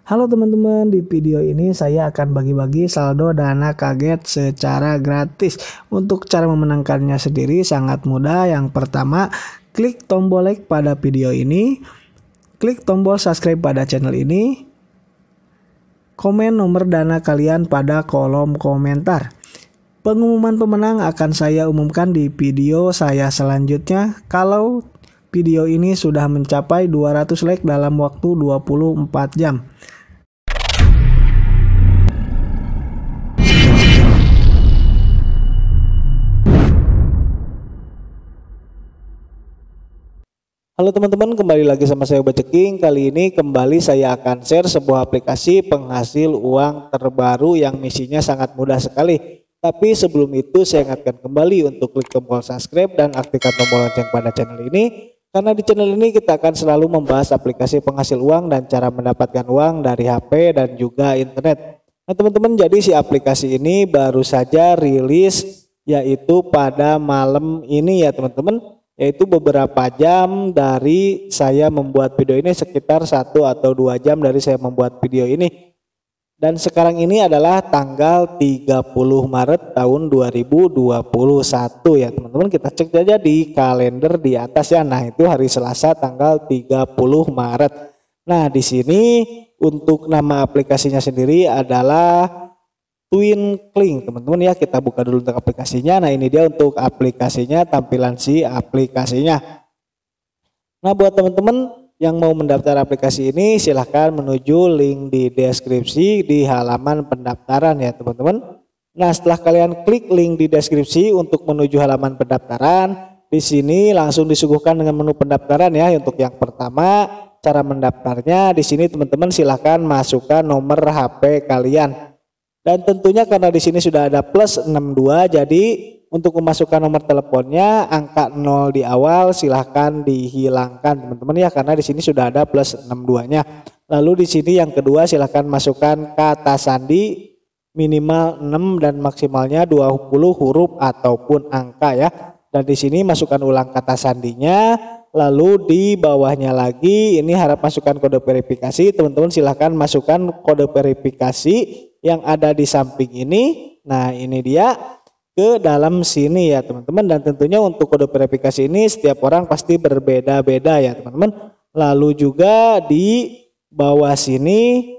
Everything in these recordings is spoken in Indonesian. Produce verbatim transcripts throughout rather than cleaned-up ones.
Halo teman-teman, di video ini saya akan bagi-bagi saldo dana kaget secara gratis. Untuk cara memenangkannya sendiri sangat mudah. Yang pertama, klik tombol like pada video ini, klik tombol subscribe pada channel ini, komen nomor dana kalian pada kolom komentar. Pengumuman pemenang akan saya umumkan di video saya selanjutnya kalau video ini sudah mencapai dua ratus like dalam waktu dua puluh empat jam. Halo teman-teman, kembali lagi sama saya Baceking. Kali ini kembali saya akan share sebuah aplikasi penghasil uang terbaru yang misinya sangat mudah sekali. Tapi sebelum itu saya ingatkan kembali untuk klik tombol subscribe dan aktifkan tombol lonceng pada channel ini. Karena di channel ini kita akan selalu membahas aplikasi penghasil uang dan cara mendapatkan uang dari H P dan juga internet. Nah teman-teman, jadi si aplikasi ini baru saja rilis yaitu pada malam ini ya teman-teman. Yaitu beberapa jam dari saya membuat video ini, sekitar satu atau dua jam dari saya membuat video ini. Dan sekarang ini adalah tanggal tiga puluh Maret tahun dua ribu dua puluh satu ya teman-teman. Kita cek saja di kalender di atas ya. Nah itu hari Selasa tanggal tiga puluh Maret. Nah di sini untuk nama aplikasinya sendiri adalah Twinkling teman-teman ya. Kita buka dulu untuk aplikasinya. Nah ini dia untuk aplikasinya, tampilan si aplikasinya. Nah buat teman-teman yang mau mendaftar aplikasi ini silahkan menuju link di deskripsi di halaman pendaftaran ya teman-teman. Nah setelah kalian klik link di deskripsi untuk menuju halaman pendaftaran, di sini langsung disuguhkan dengan menu pendaftaran ya. Untuk yang pertama, cara mendaftarnya di sini teman-teman silahkan masukkan nomor H P kalian. Dan tentunya karena di sini sudah ada plus enam dua, jadi untuk memasukkan nomor teleponnya angka nol di awal silahkan dihilangkan teman-teman ya, karena di sini sudah ada plus enam dua-nya. Lalu di sini yang kedua silahkan masukkan kata sandi minimal enam dan maksimalnya dua puluh huruf ataupun angka ya. Dan di sini masukkan ulang kata sandinya. Lalu di bawahnya lagi ini harap masukkan kode verifikasi. Teman-teman silahkan masukkan kode verifikasi yang ada di samping ini. Nah ini dia ke dalam sini ya teman-teman. Dan tentunya untuk kode verifikasi ini setiap orang pasti berbeda-beda ya teman-teman. Lalu juga di bawah sini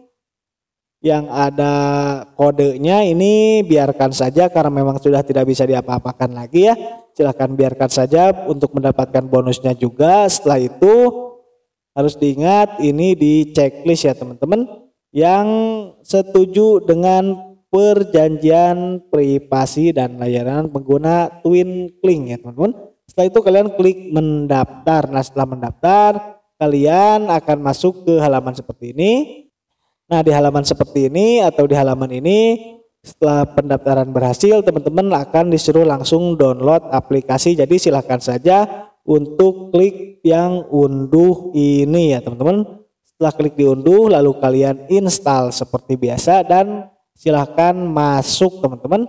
yang ada kodenya ini biarkan saja karena memang sudah tidak bisa diapa-apakan lagi ya. Silahkan biarkan saja untuk mendapatkan bonusnya juga. Setelah itu harus diingat ini di checklist ya teman-teman, yang setuju dengan perjanjian privasi dan layanan pengguna Twinkling ya teman-teman. Setelah itu kalian klik mendaftar. Nah setelah mendaftar kalian akan masuk ke halaman seperti ini. Nah di halaman seperti ini atau di halaman ini setelah pendaftaran berhasil teman-teman akan disuruh langsung download aplikasi. Jadi silahkan saja untuk klik yang unduh ini ya teman-teman. Setelah klik diunduh lalu kalian install seperti biasa dan silahkan masuk teman-teman.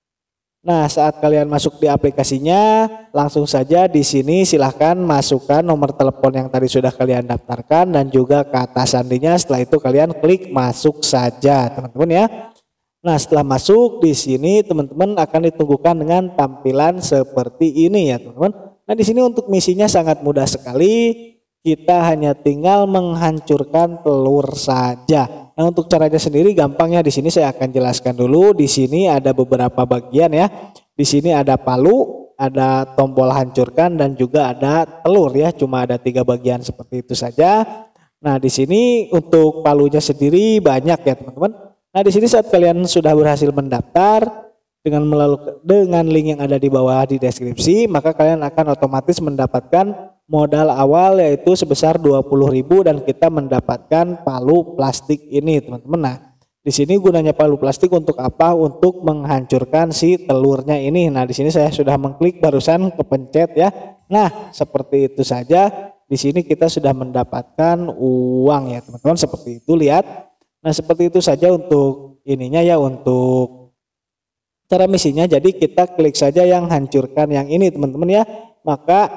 Nah saat kalian masuk di aplikasinya langsung saja di sini silahkan masukkan nomor telepon yang tadi sudah kalian daftarkan dan juga kata sandinya. Setelah itu kalian klik masuk saja teman-teman ya. Nah setelah masuk di sini teman-teman akan ditunggukan dengan tampilan seperti ini ya teman-teman. Nah di sini untuk misinya sangat mudah sekali. Kita hanya tinggal menghancurkan telur saja. Nah untuk caranya sendiri gampangnya di sini saya akan jelaskan dulu. Di sini ada beberapa bagian ya. Di sini ada palu, ada tombol hancurkan dan juga ada telur ya. Cuma ada tiga bagian seperti itu saja. Nah di sini untuk palunya sendiri banyak ya teman-teman. Nah di sini saat kalian sudah berhasil mendaftar dengan melalui dengan link yang ada di bawah di deskripsi, maka kalian akan otomatis mendapatkan modal awal yaitu sebesar dua puluh ribu dan kita mendapatkan palu plastik ini teman-teman. Nah di sini gunanya palu plastik untuk apa? Untuk menghancurkan si telurnya ini. Nah di sini saya sudah mengklik barusan kepencet ya. Nah seperti itu saja. Di sini kita sudah mendapatkan uang ya teman-teman, seperti itu lihat. Nah seperti itu saja untuk ininya ya, untuk cara misinya. Jadi kita klik saja yang hancurkan yang ini teman-teman ya. Maka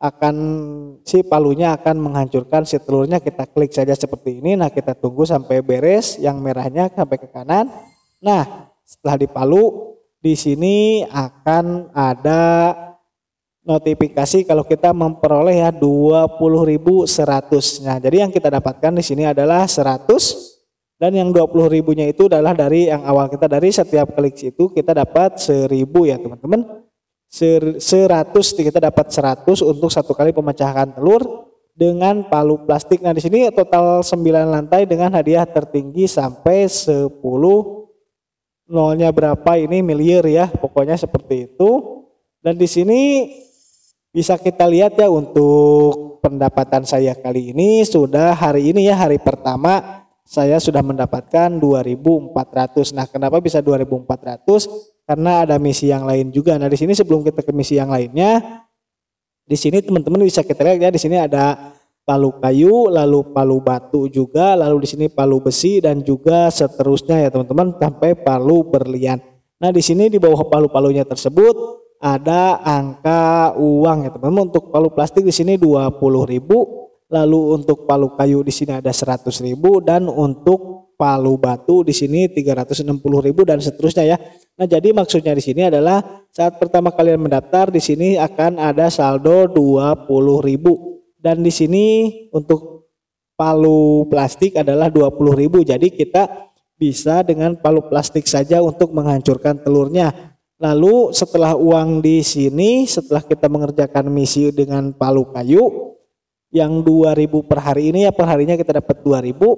akan si palunya akan menghancurkan si telurnya. Kita klik saja seperti ini. Nah, kita tunggu sampai beres yang merahnya sampai ke kanan. Nah, setelah dipalu di sini akan ada notifikasi kalau kita memperoleh ya dua puluh ribu seratus. Nah, jadi yang kita dapatkan di sini adalah seratus dan yang dua puluh ribunya itu adalah dari yang awal kita, dari setiap klik itu kita dapat seribu ya teman-teman. seratus kita dapat seratus untuk satu kali pemecahan telur dengan palu plastik. Nah, di sini total sembilan lantai dengan hadiah tertinggi sampai sepuluh, nolnya berapa ini miliar ya, pokoknya seperti itu. Dan di sini bisa kita lihat ya untuk pendapatan saya kali ini sudah hari ini ya, hari pertama saya sudah mendapatkan dua ribu empat ratus. Nah, kenapa bisa dua ribu empat ratus? Karena ada misi yang lain juga. Nah, di sini sebelum kita ke misi yang lainnya, di sini teman-teman bisa kita lihat ya, di sini ada palu kayu, lalu palu batu juga, lalu di sini palu besi dan juga seterusnya ya teman-teman sampai palu berlian. Nah, di sini di bawah palu-palunya tersebut ada angka uang ya teman-teman. Untuk palu plastik di sini dua puluh ribu, lalu untuk palu kayu di sini ada seratus ribu, dan untuk palu batu di sini tiga ratus enam puluh ribu dan seterusnya ya. Nah, jadi maksudnya di sini adalah saat pertama kalian mendaftar di sini akan ada saldo dua puluh ribu, dan di sini untuk palu plastik adalah dua puluh ribu. Jadi kita bisa dengan palu plastik saja untuk menghancurkan telurnya. Lalu setelah uang di sini, setelah kita mengerjakan misi dengan palu kayu yang dua ribu per hari ini ya, per harinya kita dapat dua ribu.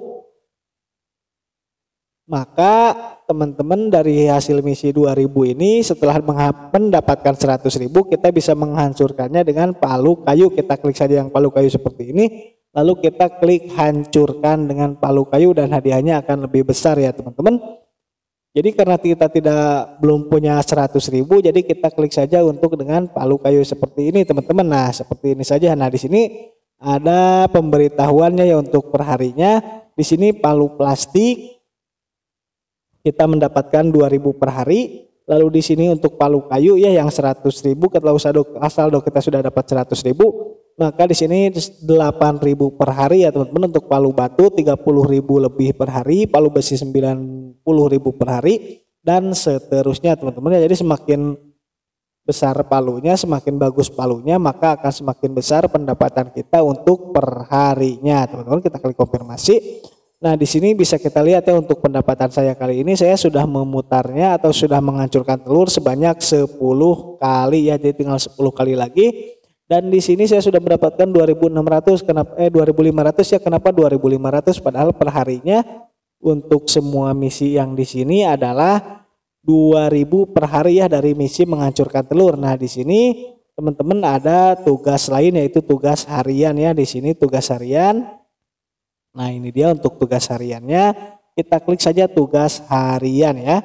Maka teman-teman dari hasil misi dua ribu ini setelah mendapatkan seratus ribu, kita bisa menghancurkannya dengan palu kayu. Kita klik saja yang palu kayu seperti ini, lalu kita klik hancurkan dengan palu kayu dan hadiahnya akan lebih besar ya teman-teman. Jadi karena kita tidak belum punya seratus ribu, jadi kita klik saja untuk dengan palu kayu seperti ini teman-teman. Nah, seperti ini saja. Nah, di sini ada pemberitahuannya ya untuk perharinya. Di sini palu plastik kita mendapatkan dua ribu per hari. Lalu di sini untuk palu kayu ya yang seratus ribu, kalau asal do kita sudah dapat seratus ribu. Maka di sini delapan ribu per hari ya teman-teman. Untuk palu batu tiga puluh ribu lebih per hari, palu besi sembilan puluh ribu per hari dan seterusnya teman-teman. Jadi semakin besar palunya, semakin bagus palunya, maka akan semakin besar pendapatan kita untuk per harinya teman-teman. Kita klik konfirmasi. Nah, di sini bisa kita lihat ya untuk pendapatan saya kali ini, saya sudah memutarnya atau sudah menghancurkan telur sebanyak sepuluh kali ya. Jadi tinggal sepuluh kali lagi. Dan di sini saya sudah mendapatkan dua ribu enam ratus, kenapa eh dua ribu lima ratus ya, kenapa dua ribu lima ratus padahal per harinya untuk semua misi yang di sini adalah dua ribu per hari ya dari misi menghancurkan telur. Nah, di sini teman-teman ada tugas lain yaitu tugas harian ya. Di sini tugas harian. Nah, ini dia untuk tugas hariannya. Kita klik saja tugas harian ya.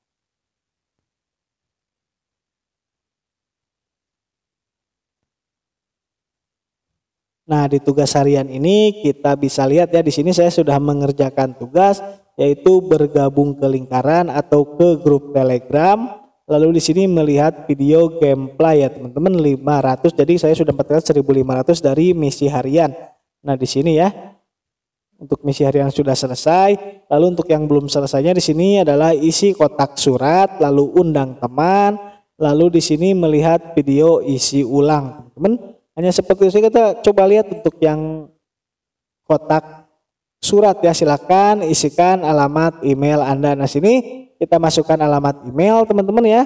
Nah, di tugas harian ini kita bisa lihat ya, di sini saya sudah mengerjakan tugas yaitu bergabung ke lingkaran atau ke grup Telegram. Lalu di sini melihat video gameplay ya teman-teman lima ratus. Jadi saya sudah mendapatkan seribu lima ratus dari misi harian. Nah, di sini ya. Untuk misi harian sudah selesai. Lalu untuk yang belum selesainya di sini adalah isi kotak surat, lalu undang teman, lalu di sini melihat video isi ulang, teman-teman. Hanya seperti itu kita coba lihat untuk yang kotak surat ya, silakan isikan alamat email Anda. Nah, sini kita masukkan alamat email teman-teman ya.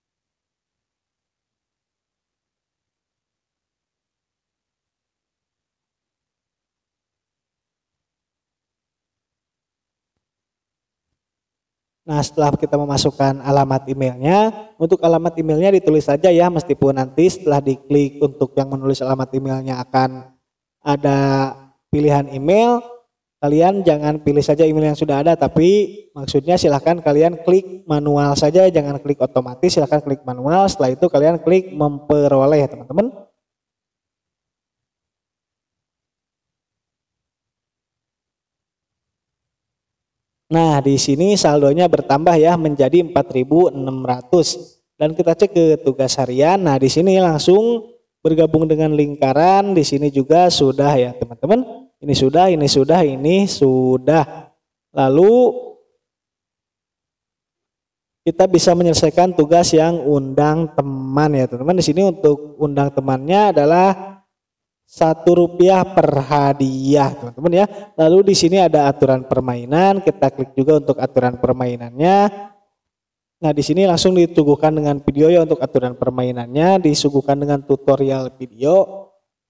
Nah, setelah kita memasukkan alamat emailnya, untuk alamat emailnya ditulis saja ya, meskipun nanti setelah diklik untuk yang menulis alamat emailnya akan ada pilihan email, kalian jangan pilih saja email yang sudah ada, tapi maksudnya silahkan kalian klik manual saja, jangan klik otomatis, silahkan klik manual. Setelah itu kalian klik memperoleh ya teman-teman. Nah, di sini saldonya bertambah ya menjadi empat ribu enam ratus. Dan kita cek ke tugas harian. Nah, di sini langsung bergabung dengan lingkaran. Di sini juga sudah ya teman-teman. Ini sudah, ini sudah, ini sudah. Lalu kita bisa menyelesaikan tugas yang undang teman ya teman-teman. Di sini untuk undang temannya adalah satu rupiah per hadiah teman-teman ya. Lalu di sini ada aturan permainan. Kita klik juga untuk aturan permainannya. Nah di sini langsung disuguhkan dengan video ya untuk aturan permainannya. Disuguhkan dengan tutorial video.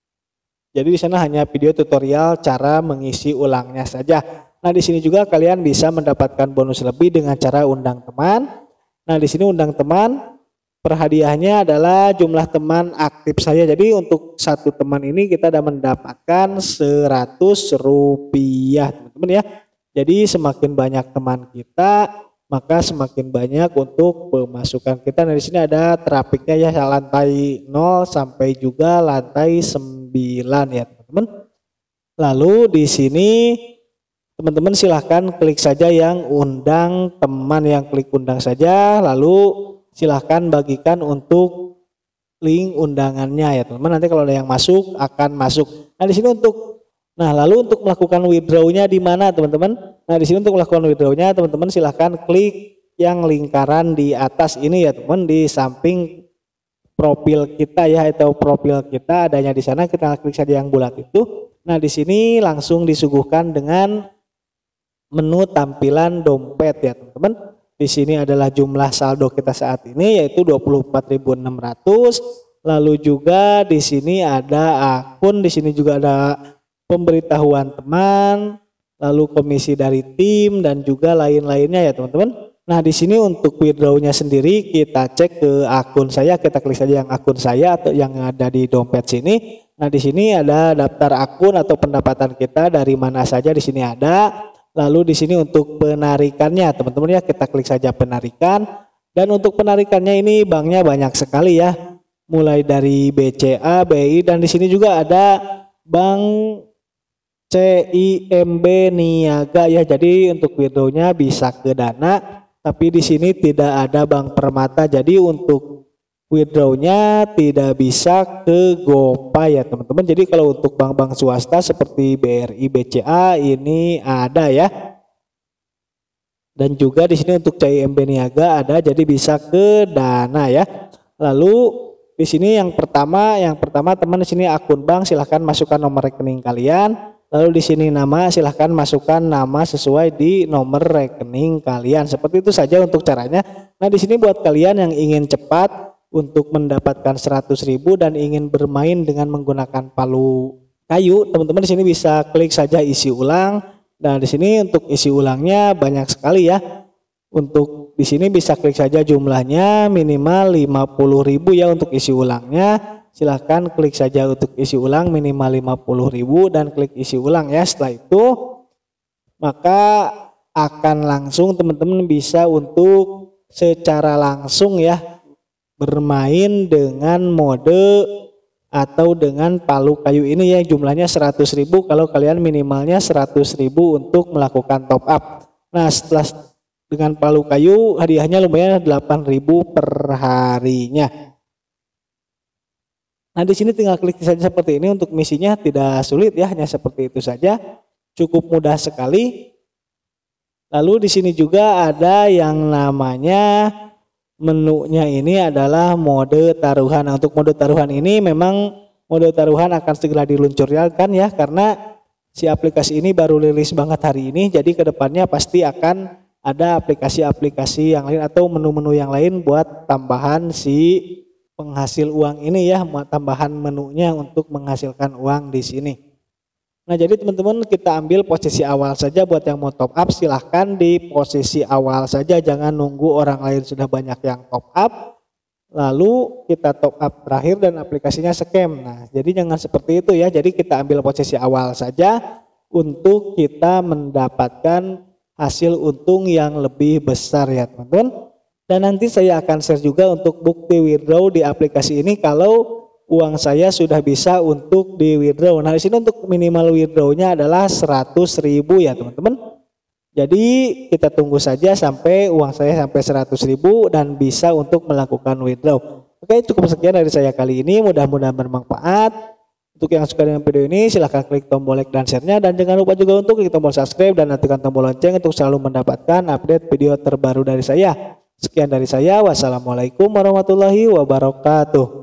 Jadi di sana hanya video tutorial cara mengisi ulangnya saja. Nah di sini juga kalian bisa mendapatkan bonus lebih dengan cara undang teman. Nah di sini undang teman, perhadiahnya adalah jumlah teman aktif saya. Jadi untuk satu teman ini kita ada mendapatkan seratus rupiah teman-teman ya. Jadi semakin banyak teman kita, maka semakin banyak untuk pemasukan kita. Nah di sini ada trafiknya ya, lantai nol sampai juga lantai sembilan ya teman-teman. Lalu di sini teman-teman silahkan klik saja yang undang teman, yang klik undang saja, lalu silahkan bagikan untuk link undangannya ya teman-teman. Nanti kalau ada yang masuk akan masuk. Nah di sini untuk Nah, lalu untuk melakukan withdraw-nya di mana, teman-teman? Nah, di sini untuk melakukan withdraw-nya, teman-teman silahkan klik yang lingkaran di atas ini ya, teman, di samping profil kita ya, atau profil kita adanya di sana. Kita klik saja yang bulat itu. Nah, di sini langsung disuguhkan dengan menu tampilan dompet ya, teman-teman. Di sini adalah jumlah saldo kita saat ini yaitu dua puluh empat ribu enam ratus. Lalu juga di sini ada akun, di sini juga ada pemberitahuan teman, lalu komisi dari tim dan juga lain-lainnya ya teman-teman. Nah di sini untuk withdraw-nya sendiri kita cek ke akun saya, kita klik saja yang akun saya atau yang ada di dompet sini. Nah di sini ada daftar akun atau pendapatan kita dari mana saja, di sini ada. Lalu di sini untuk penarikannya teman-teman ya, kita klik saja penarikan. Dan untuk penarikannya ini banknya banyak sekali ya, mulai dari B C A, B I, dan di sini juga ada bank C I M B Niaga ya. Jadi untuk withdraw-nya bisa ke Dana, tapi di sini tidak ada Bank Permata. Jadi untuk withdraw-nya tidak bisa ke GoPay ya teman-teman. Jadi kalau untuk bank-bank swasta seperti B R I, B C A ini ada ya. Dan juga di sini untuk C I M B Niaga ada, jadi bisa ke Dana ya. Lalu di sini yang pertama, yang pertama teman di sini akun bank, silahkan masukkan nomor rekening kalian. Lalu di sini nama, silahkan masukkan nama sesuai di nomor rekening kalian. Seperti itu saja untuk caranya. Nah di sini buat kalian yang ingin cepat untuk mendapatkan seratus ribu dan ingin bermain dengan menggunakan palu kayu, teman-teman di sini bisa klik saja isi ulang. Nah di sini untuk isi ulangnya banyak sekali ya. Untuk di sini bisa klik saja jumlahnya minimal lima puluh ribu ya untuk isi ulangnya. Silahkan klik saja untuk isi ulang minimal lima puluh ribu dan klik isi ulang ya. Setelah itu maka akan langsung teman-teman bisa untuk secara langsung ya bermain dengan mode atau dengan palu kayu ini ya, jumlahnya seratus ribu kalau kalian minimalnya seratus ribu untuk melakukan top up. Nah setelah dengan palu kayu hadiahnya lumayan delapan ribu per harinya. Nah di sini tinggal klik saja seperti ini, untuk misinya tidak sulit ya, hanya seperti itu saja, cukup mudah sekali. Lalu di sini juga ada yang namanya menunya ini adalah mode taruhan. Nah, untuk mode taruhan ini memang mode taruhan akan segera diluncurkan ya, karena si aplikasi ini baru rilis banget hari ini. Jadi kedepannya pasti akan ada aplikasi-aplikasi yang lain atau menu-menu yang lain buat tambahan si penghasil uang ini ya, tambahan menunya untuk menghasilkan uang di sini. Nah jadi teman-teman kita ambil posisi awal saja, buat yang mau top up silahkan di posisi awal saja, jangan nunggu orang lain sudah banyak yang top up lalu kita top up terakhir dan aplikasinya scam. Nah jadi jangan seperti itu ya, jadi kita ambil posisi awal saja untuk kita mendapatkan hasil untung yang lebih besar ya teman-teman. Dan nanti saya akan share juga untuk bukti withdraw di aplikasi ini kalau uang saya sudah bisa untuk di withdraw. Nah di sini untuk minimal withdraw-nya adalah seratus ribu ya teman-teman. Jadi kita tunggu saja sampai uang saya sampai seratus ribu dan bisa untuk melakukan withdraw. Oke, cukup sekian dari saya kali ini, mudah-mudahan bermanfaat. Untuk yang suka dengan video ini silahkan klik tombol like dan share-nya, dan jangan lupa juga untuk klik tombol subscribe dan aktifkan tombol lonceng untuk selalu mendapatkan update video terbaru dari saya. Sekian dari saya, wassalamualaikum warahmatullahi wabarakatuh.